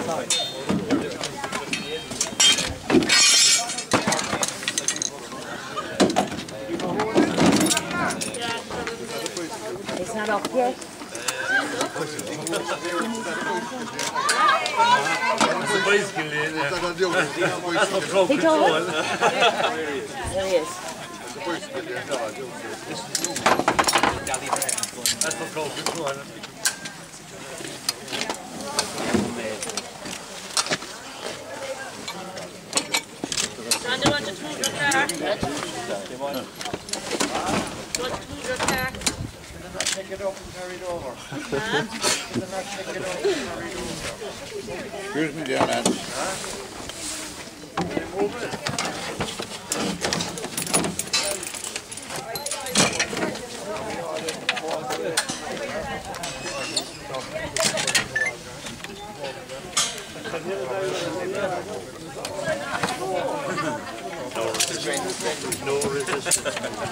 It's not up yet. It's a bicycle in there. That's for crowd control. There he is. That's for crowd control. John, do you want to move your car? Do you want to move your car? Take it up and carry it over. Excuse me, dear lad. No resistance.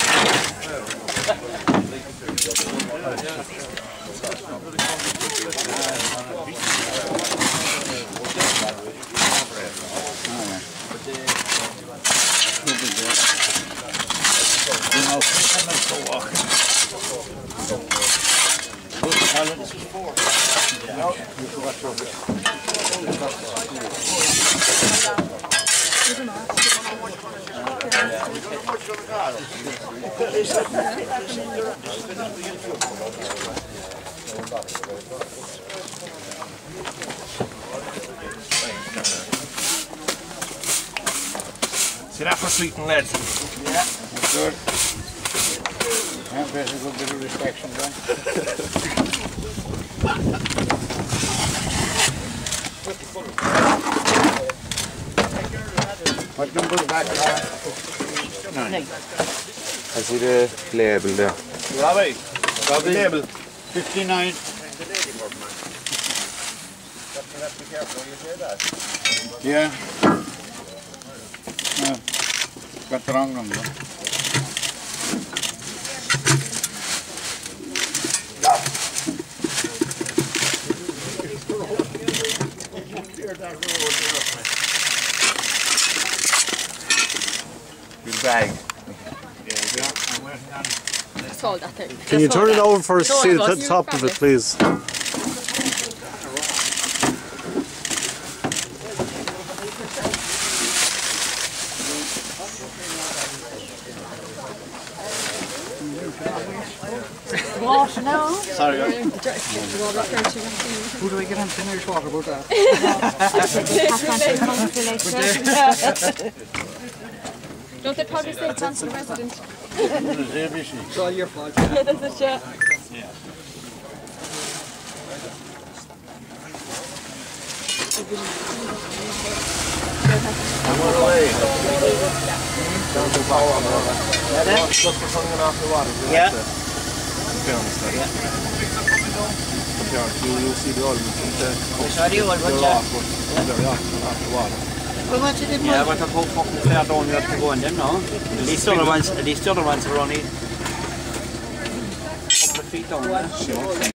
See that for sweeting, lads? Yeah, that's good. There's a good bit of reflection there. What number is back? I see the label there. Robbie, label. 59. Yeah. No, got the wrong number. Good bag. Can you turn it over for us to see the top of it, please? Water now? Sorry. Who do I get on to Irish water about that? Don't they probably say council resident? It's all your fault. Yeah, that's a shit. Yeah. Yeah, but I hope fucking fair down here to go in them now. At least the other ones are only a couple of feet down.